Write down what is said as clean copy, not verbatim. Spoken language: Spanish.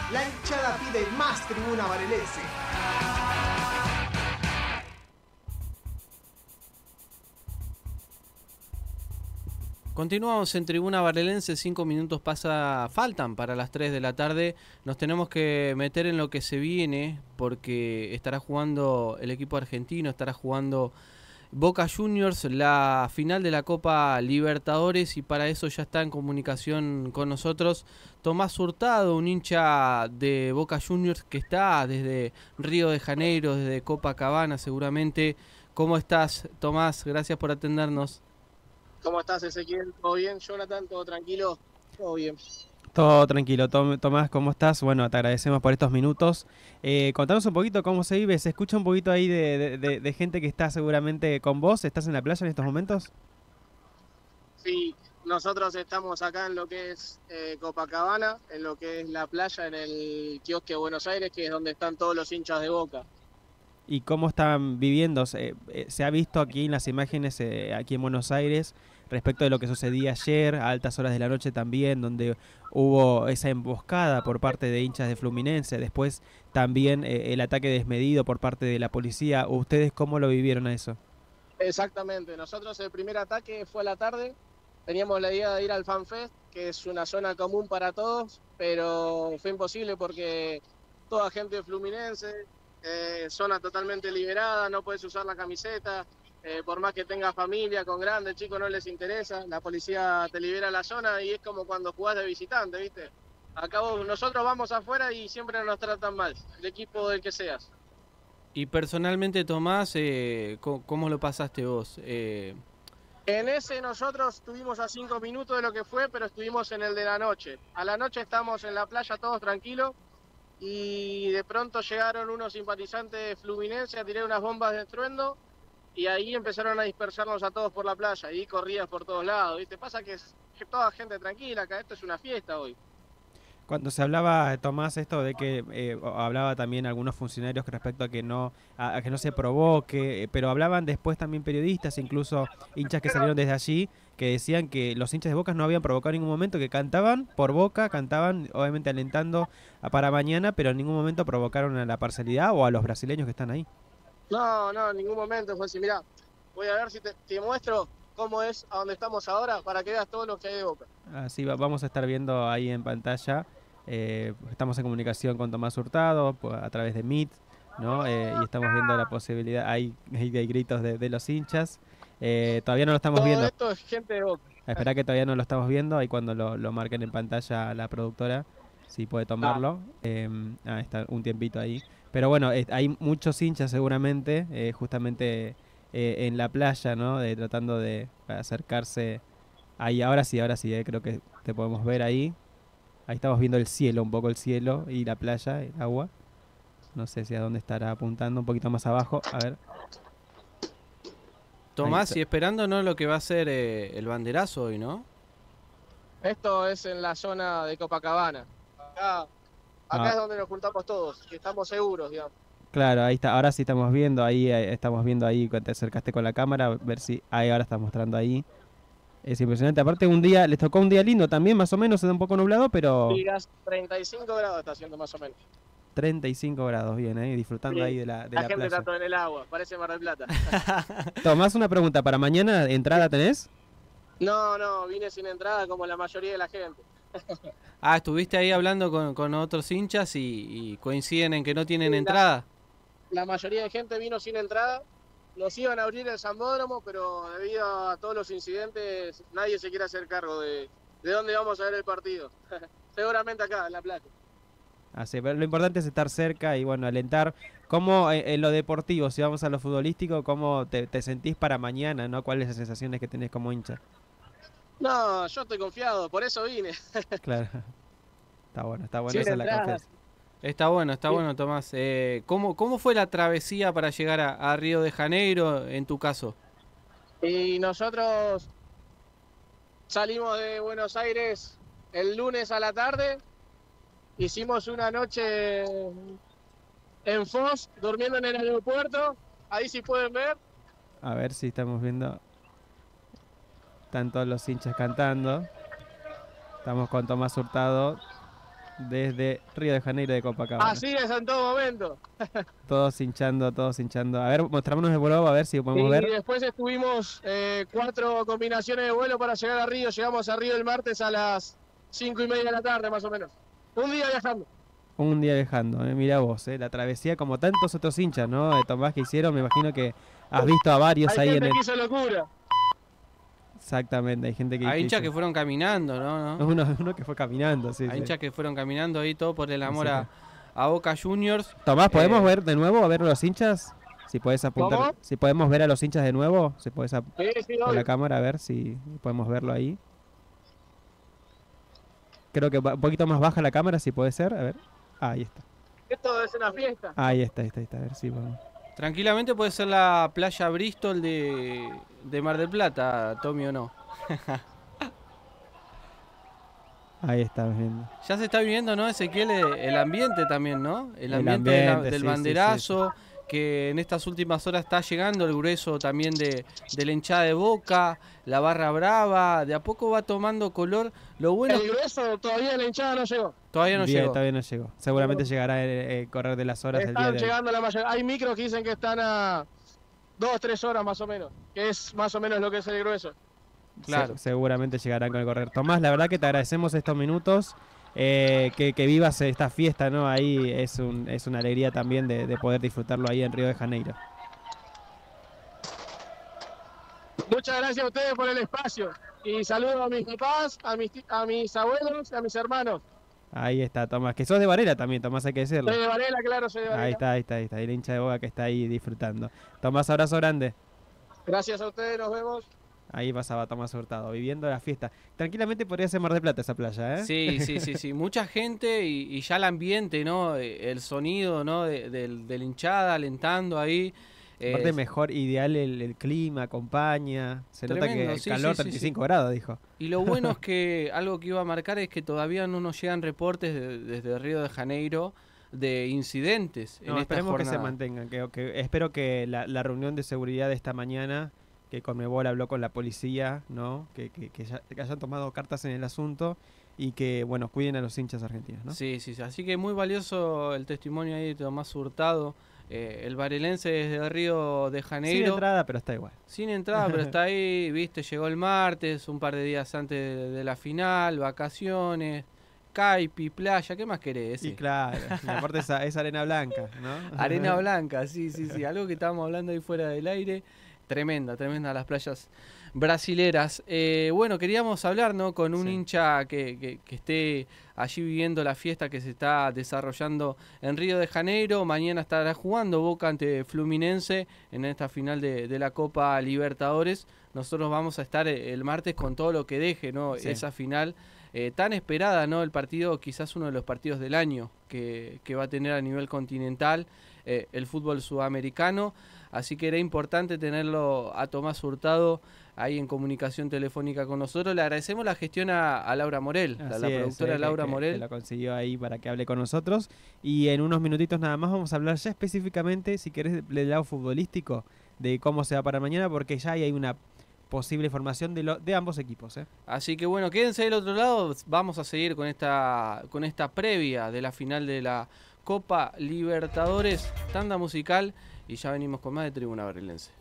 La hinchada pide más tribuna varelense. Continuamos en Tribuna Varelense, 5 minutos faltan para las 3 de la tarde. Nos tenemos que meter en lo que se viene porque estará jugando el equipo argentino, estará jugando Boca Juniors, la final de la Copa Libertadores, y para eso ya está en comunicación con nosotros Tomás Hurtado, un hincha de Boca Juniors que está desde Río de Janeiro, desde Copacabana seguramente. ¿Cómo estás, Tomás? Gracias por atendernos. ¿Cómo estás, Ezequiel? ¿Todo bien? Jonathan, ¿todo tranquilo? Todo bien. Todo tranquilo. Tomás, ¿cómo estás? Bueno, te agradecemos por estos minutos. Contanos un poquito cómo se vive. Se escucha un poquito ahí de gente que está seguramente con vos. ¿Estás en la playa en estos momentos? Sí, nosotros estamos acá en lo que es Copacabana, en lo que es la playa, en el kiosque de Buenos Aires, que es donde están todos los hinchas de Boca. ¿Y cómo están viviendo? Se ha visto aquí en las imágenes, aquí en Buenos Aires, respecto de lo que sucedía ayer, a altas horas de la noche también, donde hubo esa emboscada por parte de hinchas de Fluminense, después también el ataque desmedido por parte de la policía. ¿Ustedes cómo lo vivieron a eso? Exactamente, nosotros el primer ataque fue a la tarde, teníamos la idea de ir al FanFest, que es una zona común para todos, pero fue imposible porque toda gente de Fluminense, zona totalmente liberada, no puedes usar la camiseta, por más que tengas familia con grandes, chicos no les interesa, la policía te libera la zona y es como cuando jugás de visitante, ¿viste? Acá nosotros vamos afuera y siempre nos tratan mal, el equipo del que seas. Y personalmente, Tomás, ¿cómo lo pasaste vos? En ese nosotros estuvimos a 5 minutos de lo que fue, pero estuvimos en el de la noche. A la noche estamos en la playa todos tranquilos y de pronto llegaron unos simpatizantes fluminenses a tirar unas bombas de estruendo y ahí empezaron a dispersarnos a todos por la playa y corridas por todos lados, ¿viste? Pasa que es toda gente tranquila, acá esto es una fiesta hoy. Cuando se hablaba, Tomás, esto de que hablaba también algunos funcionarios respecto a que no se provoque, pero hablaban después también periodistas, incluso hinchas que salieron desde allí, que decían que los hinchas de Boca no habían provocado en ningún momento, que cantaban por Boca, cantaban obviamente alentando para mañana, pero en ningún momento provocaron a la parcialidad o a los brasileños que están ahí. No, en ningún momento fue así. Mirá, voy a ver si te muestro cómo es a donde estamos ahora para que veas todo lo que hay de Boca. Así vamos a estar viendo ahí en pantalla. Estamos en comunicación con Tomás Hurtado a través de Meet, ¿no? Y estamos viendo la posibilidad, hay gritos de los hinchas. Todavía no lo estamos Todo viendo. esto es gente de Boca. Espera que todavía no lo estamos viendo. Ahí cuando lo marquen en pantalla la productora, si puede tomarlo. Está un tiempito ahí. Pero bueno, hay muchos hinchas seguramente, justamente en la playa, ¿no? Tratando de acercarse. Ahí, ahora sí, creo que te podemos ver ahí. Ahí estamos viendo el cielo, un poco el cielo y la playa, el agua. No sé si a dónde estará apuntando, un poquito más abajo. A ver. Tomás, y esperando, ¿no?, lo que va a ser el banderazo hoy, ¿no? Esto es en la zona de Copacabana. Acá es donde nos juntamos todos, que estamos seguros, digamos. Claro, ahí está. Ahora sí estamos viendo ahí, cuando te acercaste con la cámara, a ver si ahí ahora está mostrando ahí. Es impresionante. Aparte les tocó un día lindo también, más o menos, un poco nublado, pero Digas, 35 grados está haciendo más o menos. 35 grados, bien, disfrutando Sí, ahí de la gente playa. está todo en el agua, parece Mar del Plata. Tomás, una pregunta, ¿para mañana entrada tenés? No, vine sin entrada como la mayoría de la gente. Estuviste ahí hablando con otros hinchas y coinciden en que no tienen entrada. La mayoría de gente vino sin entrada. Nos iban a abrir el Sambódromo, pero debido a todos los incidentes, nadie se quiere hacer cargo de dónde vamos a ver el partido. Seguramente acá, en la playa. Así, pero lo importante es estar cerca y bueno, alentar. ¿Cómo en lo deportivo, si vamos a lo futbolístico, cómo te sentís para mañana, ¿no? ¿Cuáles las sensaciones que tenés como hincha? No, yo estoy confiado, por eso vine. Claro. Está bueno Sin esa es la entrada. confianza. Está bueno, Tomás. ¿Cómo fue la travesía para llegar a Río de Janeiro, en tu caso? Y nosotros salimos de Buenos Aires el lunes a la tarde. Hicimos una noche en Foz, durmiendo en el aeropuerto. Ahí sí pueden ver. A ver si estamos viendo. Están todos los hinchas cantando. Estamos con Tomás Hurtado desde Río de Janeiro de Copacabana. Así es en todo momento. Todos hinchando, todos hinchando. A ver, mostrámonos el globo a ver si podemos Y ver. después estuvimos 4 combinaciones de vuelo para llegar a Río. Llegamos a Río el martes a las 5:30 de la tarde, más o menos. Un día viajando. Un día viajando, mirá vos, la travesía como tantos otros hinchas, ¿no? De Tomás que hicieron, me imagino que has visto a varios Hay ahí gente en el... que hizo locura. Exactamente, hay gente que... Hay hinchas hizo- que fueron caminando, ¿no? Uno que fue caminando, sí, Hay sí. hinchas que fueron caminando ahí todo por el amor Sí. a Boca Juniors. Tomás, ¿podemos Eh, ver de nuevo a ver los hinchas? Si podés apuntar, ¿Cómo? si podemos ver a los hinchas de nuevo, si podés Sí, con obvio. la cámara a ver si podemos verlo ahí. Creo que un poquito más baja la cámara, si puede ser, a ver. Ahí está. Esto es una fiesta. Ahí está, a ver si podemos. Tranquilamente puede ser la playa Bristol de Mar del Plata, Tommy, ¿o no? Ahí estamos viendo. Ya se está viviendo, ¿no, Ezequiel? El ambiente también, ¿no? El El ambiente, ambiente, del sí, banderazo, que en estas últimas horas está llegando el grueso también de la hinchada de Boca, la barra brava, de a poco va tomando color. Lo bueno El grueso todavía la hinchada no llegó. todavía no Bien, llegó. todavía no llegó. Seguramente llegará el correr de las horas el día Están de hoy. llegando la mayoría. Hay micros que dicen que están a 2-3 horas más o menos. Que es más o menos lo que es el grueso. Claro. Seguramente llegarán con el correr. Tomás, la verdad que te agradecemos estos minutos. Que vivas esta fiesta, ¿no? Ahí es una alegría también de poder disfrutarlo ahí en Río de Janeiro. Muchas gracias a ustedes por el espacio. Y saludo a mis papás, a mis abuelos y a mis hermanos. Ahí está, Tomás. Que sos de Varela también, Tomás, hay que decirlo. Soy de Varela, claro, soy de Varela. Ahí está. El hincha de Boca que está ahí disfrutando. Tomás, abrazo grande. Gracias a ustedes, nos vemos. Ahí pasaba Tomás Hurtado, viviendo la fiesta. Tranquilamente podría ser Mar del Plata esa playa, ¿eh? Sí. Mucha gente y ya el ambiente, ¿no? El sonido, ¿no? De la hinchada alentando ahí. Aparte mejor, ideal el clima, acompaña. Se nota que Tremendo, el sí, calor, sí, 35 grados, dijo. Y lo bueno es que algo que iba a marcar es que todavía no nos llegan reportes desde Río de Janeiro de incidentes en No, esta esperemos que se jornada. mantengan. Espero que la reunión de seguridad de esta mañana, que Conmebol habló con la policía, ¿no? Que hayan tomado cartas en el asunto y que, bueno, cuiden a los hinchas argentinos, ¿no? Sí. Así que muy valioso el testimonio ahí de Tomás Hurtado, el varelense desde Río de Sin Janeiro. entrada, pero está igual. Sin entrada, pero está ahí, viste, llegó el martes, un par de días antes de la final, vacaciones, caipi, playa, ¿qué más querés? Y claro, y aparte es arena blanca, ¿no? Arena blanca, sí, algo que estábamos hablando ahí fuera del aire. Tremenda las playas brasileras. Bueno, queríamos hablar, ¿no? Con un Sí. hincha que esté allí viviendo la fiesta que se está desarrollando en Río de Janeiro. Mañana estará jugando Boca ante Fluminense en esta final de la Copa Libertadores. Nosotros vamos a estar el martes con todo lo que deje, ¿no? Sí. Esa final tan esperada, ¿no? El partido, quizás uno de los partidos del año que va a tener a nivel continental el fútbol sudamericano. Así que era importante tenerlo a Tomás Hurtado ahí en comunicación telefónica con nosotros. Le agradecemos la gestión a Laura Morel, la Así es, productora Laura que Morel. la consiguió ahí para que hable con nosotros. Y en unos minutitos nada más vamos a hablar ya específicamente, si querés, del lado futbolístico, de cómo se va para mañana, porque ya hay una posible formación de ambos equipos, ¿eh? Así que bueno, quédense del otro lado. Vamos a seguir con esta previa de la final de la Copa Libertadores, tanda musical, y ya venimos con más de Tribuna Barrilense.